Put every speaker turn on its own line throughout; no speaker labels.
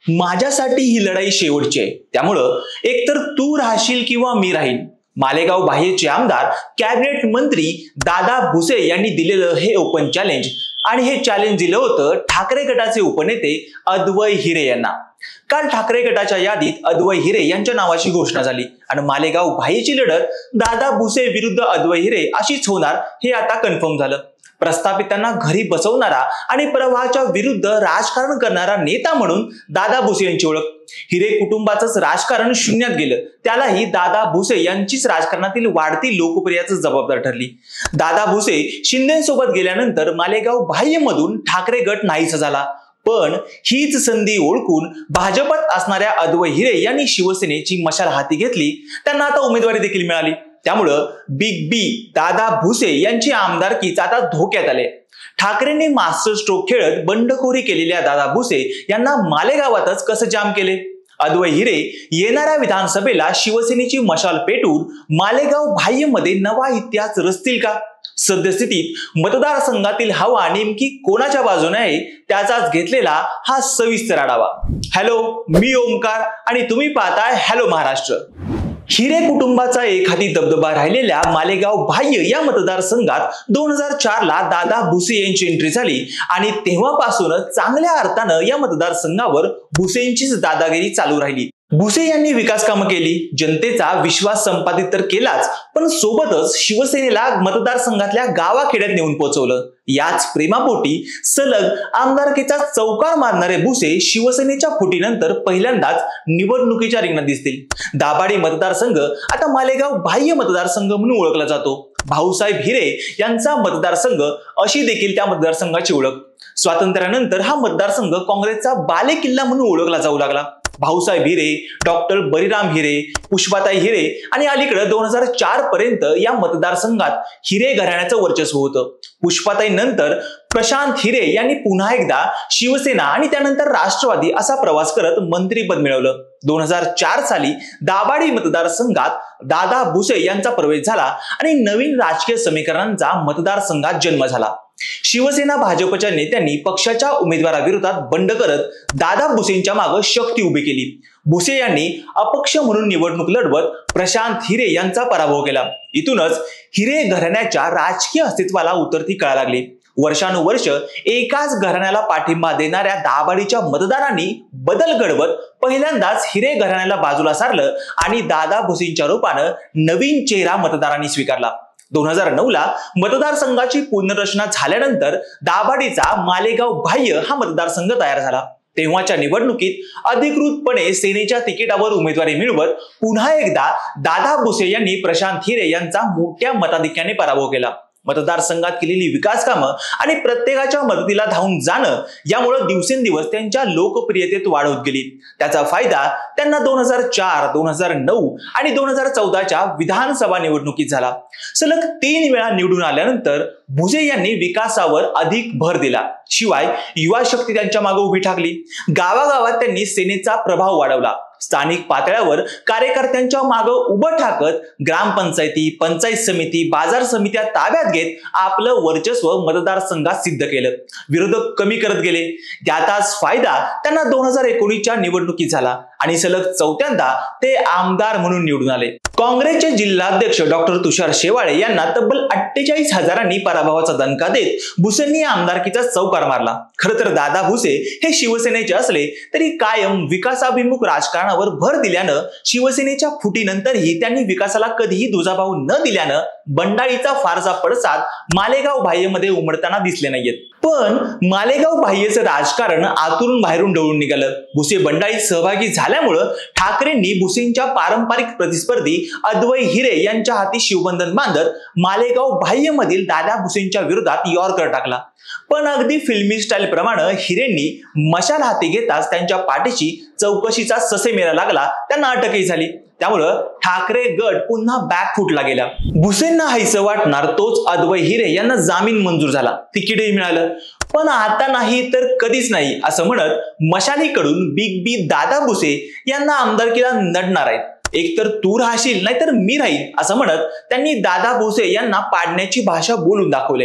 माझ्यासाठी ही लढाई शेवटची आहे, त्यामुळं एकतर तू राहशील किंवा मी राहीन. मालेगाव बाह्यचे आमदार कॅबिनेट मंत्री दादा भुसे यांनी दिलेलं हे ओपन चॅलेंज, आणि हे चॅलेंज दिलं होतं ठाकरे गटाचे उपनेते अद्वै हिरे यांना. काल ठाकरे गटाच्या यादीत अद्वै हिरे यांच्या नावाची घोषणा झाली आणि मालेगाव बाह्यची लढत दादा भुसे विरुद्ध अद्वै हिरे अशीच होणार हे आता कन्फर्म झालं. प्रस्थापितांना घरी बसवणारा आणि प्रवाहाच्या विरुद्ध राजकारण करणारा नेता म्हणून दादा भुसे यांची ओळख. हिरे कुटुंबाचंच राजकारण शून्यात गेलं, त्यालाही दादा भुसे यांचीच राजकारणातील वाढती लोकप्रियता जबाबदार ठरली. दादा भुसे शिंदेसोबत गेल्यानंतर मालेगाव बाह्यमधून ठाकरे गट नाहीसा झाला. पण हीच संधी ओळखून भाजपात असणाऱ्या अद्वै हिरे यांनी शिवसेनेची मशाल हाती घेतली. त्यांना आता उमेदवारी देखील मिळाली. त्यामुळं बिग बी दादा भुसे यांची आमदारकीच आता धोक्यात आले. ठाकरेंनी मास्टर स्ट्रोक खेळत बंडखोरी केलेल्या दादा भुसे यांना मालेगावातच कसं जाम केले? अद्वै हिरे येणाऱ्या विधानसभेला शिवसेनेची मशाल पेटून मालेगाव बाह्यमध्ये नवा इतिहास रचतील का? सद्यस्थितीत मतदारसंघातील हवा नेमकी कोणाच्या बाजूने आहे त्याचाच घेतलेला हा सविस्तर आढावा. हॅलो, मी ओमकार आणि तुम्ही पाहताय हॅलो महाराष्ट्र. हिरे कुटुंबाचा एखादी दबदबा राहिलेल्या मालेगाव बाह्य या मतदारसंघात 2004 ला दादा भुसे यांची एंट्री झाली आणि तेव्हापासूनच चांगल्या अर्थानं या मतदारसंघावर भुसेंचीच दादागिरी चालू राहिली. भुसे यांनी विकास कामं केली, जनतेचा विश्वास संपादित तर केलाच, पण सोबतच शिवसेनेला मतदारसंघातल्या गावाखेड्यात नेऊन पोहोचवलं. याच प्रेमापोटी सलग आमदारकीचा चौकार मारणारे भुसे शिवसेनेच्या फुटीनंतर पहिल्यांदाच निवडणुकीच्या रिंगणात दिसतील. दाभाडी मतदारसंघ आता मालेगाव बाह्य मतदारसंघ म्हणून ओळखला जातो. भाऊसाहेब हिरे यांचा मतदारसंघ अशी देखील त्या मतदारसंघाची ओळख. स्वातंत्र्यानंतर हा मतदारसंघ काँग्रेसचा बालेकिल्ला म्हणून ओळखला जाऊ लागला. भाऊसाहेब हिरे, डॉक्टर बळीराम हिरे, पुष्पाताई हिरे आणि अलीकडे 2004 पर्यंत या मतदारसंघात हिरे घराण्याचं वर्चस्व होतं. पुष्पाताई नंतर प्रशांत हिरे यांनी पुन्हा एकदा शिवसेना आणि त्यानंतर राष्ट्रवादी असा प्रवास करत मंत्रीपद मिळवलं. 2004 साली दाभाडी मतदारसंघात दादा भुसे यांचा प्रवेश झाला आणि नवीन राजकीय समीकरणांचा मतदारसंघात जन्म झाला. शिवसेना भाजपच्या नेत्यांनी पक्षाच्या उमेदवाराविरोधात बंड करत दादा भुसेंच्या मागे शक्ती उभी केली. भुसे यांनी अपक्ष म्हणून निवडणूक लढवत प्रशांत हिरे यांचा पराभव केला. इथूनच हिरे घराण्याच्या राजकीय अस्तित्वाला उतरती कळा लागली. वर्षानुवर्ष एकाच घराण्याला पाठिंबा देणाऱ्या दाभाडीच्या मतदारांनी बदल घडवत पहिल्यांदाच हिरे घराण्याला बाजूला सारलं आणि दादा भुसेंच्या रूपानं नवीन चेहरा मतदारांनी स्वीकारला. 2009 ला मतदारसंघाची पुनर्रचना झाल्यानंतर दाभाडीचा मालेगाव बाह्य हा मतदारसंघ तयार झाला. तेव्हाच्या निवडणुकीत अधिकृतपणे सेनेच्या तिकिटावर उमेदवारी मिळवत पुन्हा एकदा दादा भुसे यांनी प्रशांत हिरे यांचा मोठ्या मताधिक्याने पराभव केला. मतदारसंघात केलेली विकास कामं आणि प्रत्येकाच्या मदतीला धावून जाणं यामुळे दिवसेंदिवस त्यांच्या लोकप्रियतेत वाढ होत गेली. त्याचा फायदा त्यांना 2004, 2009 आणि 2014च्या विधानसभा निवडणुकीत झाला. सलग 3 वेळा निवडून आल्यानंतर भुसे यांनी विकासावर अधिक भर दिला. शिवाय युवा शक्ती त्यांच्या मागे उभी ठाकली. गावागावात त्यांनी सेनेचा प्रभाव वाढवला. स्थानिक पातळ्यावर कार्यकर्त्यांच्या मागे उभं ठाकत ग्रामपंचायती, पंचायत समिती, बाजार समित्या ताब्यात घेत आपलं वर्चस्व मतदारसंघात सिद्ध केलं. विरोधक कमी करत गेले. त्याचाच फायदा त्यांना 2019च्या निवडणुकीत झाला आणि सलग 4थ्यांदा ते आमदार म्हणून निवडून आले. काँग्रेसचे जिल्हाध्यक्ष डॉक्टर तुषार शेवाळे यांना तब्बल 48,000 पराभवाचा दणका देत भुसेंनी आमदारकीचा चौकार मारला. खरं तर दादा भुसे हे शिवसेनेचे असले तरी कायम विकासाभिमुख राजकारणावर भर दिल्यानं शिवसेनेच्या फुटीनंतरही त्यांनी विकासाला कधीही दुजाभाव न दिल्यानं बंडाळीचा फारसा पडसाद मालेगाव बाह्यमध्ये उमटताना दिसले नाहीयेत. पण मालेगाव बाह्यचं राजकारण आतून बाहेरून डळून निघालं. भुसे बंडाळीत सहभागी झाल्यामुळं ठाकरेंनी भुसेंच्या पारंपरिक प्रतिस्पर्धी अद्वै हिरे यांच्या हाती शिवबंधन बांधत मालेगाव बाह्यमधील दादा भुसेंच्या विरोधात यॉर्कर टाकला. पण अगदी फिल्मी स्टाईल प्रमाणे हिरेंनी मशाल हाती घेताच त्यांच्या पाठीशी चौकशीचा ससेमेरा लागला. त्यांना अटकही झाली. त्यामुळं ठाकरे गट पुन्हा बॅकफुटला गेला. भुसेंना हायचं वाटणार तोच अद्वै हिरे यांना जामीन मंजूर झाला. तिकीटही मिळालं. पण आता नाही तर कधीच नाही असं म्हणत मशालीकडून बिग बी दादा भुसे यांना आमदारकीला नडणार आहेत. एकतर तू राहशील नाहीतर मी राहील असं म्हणत त्यांनी दादा भुसे यांना पाडण्याची भाषा बोलून दाखवले.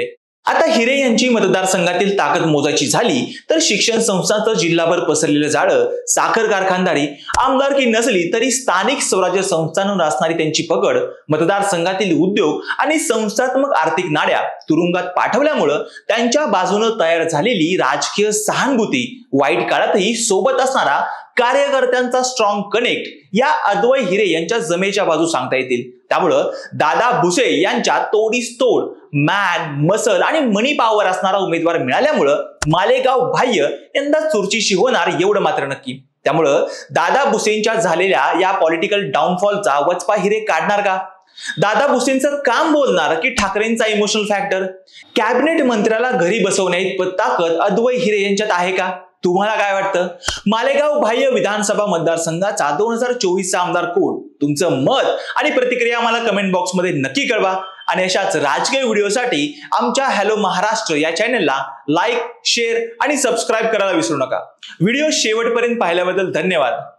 आता हिरे यांची मतदारसंघातील ताकद मोजायची झाली तर शिक्षण संस्थांचं जिल्हाभर पसरलेलं जाळं, साखर कारखानदारी, आमदारकी नसली तरी स्थानिक स्वराज्य संस्थांवर असणारी त्यांची पकड, मतदारसंघातील उद्योग आणि संस्थात्मक आर्थिक नाड्या तुरुंगात पाठवल्यामुळं त्यांच्या बाजूने तयार झालेली राजकीय सहानुभूती, वाईट काळातही सोबत असणारा कार्यकर्त्यांचा स्ट्रॉंग कनेक्ट या अद्वै हिरे यांच्या जमेच्या बाजू सांगता येतील. त्यामुळं दादा भुसे यांच्या तोडीस तोड, मॅन, मसल आणि मनी पॉवर असणारा उमेदवार मिळाल्यामुळं मालेगाव बाह्य यंदा चुरशीची होणार एवढं मात्र नक्की. त्यामुळं दादा भुसेंच्या झालेल्या या पॉलिटिकल डाऊनफॉलचा वचपा हिरे काढणार का? दादा भुसेंचं काम बोलणार की ठाकरेंचा इमोशनल फॅक्टर? कॅबिनेट मंत्र्याला घरी बसवण्याइतपत ताकद अद्वै हिरे यांच्यात आहे का? तुम्हाला काय वाटतं? मालेगाव बाह्य विधानसभा मतदारसंघाचा 2024चा आमदार कोण? तुमचं मत आणि प्रतिक्रिया आम्हाला कमेंट बॉक्स मध्ये नक्की कळवा आणि अशाच राजकीय व्हिडिओसाठी आमच्या हॅलो महाराष्ट्र या चॅनलला लाईक, शेअर आणि सबस्क्राईब करायला विसरू नका. व्हिडिओ शेवटपर्यंत पाहिल्याबद्दल धन्यवाद.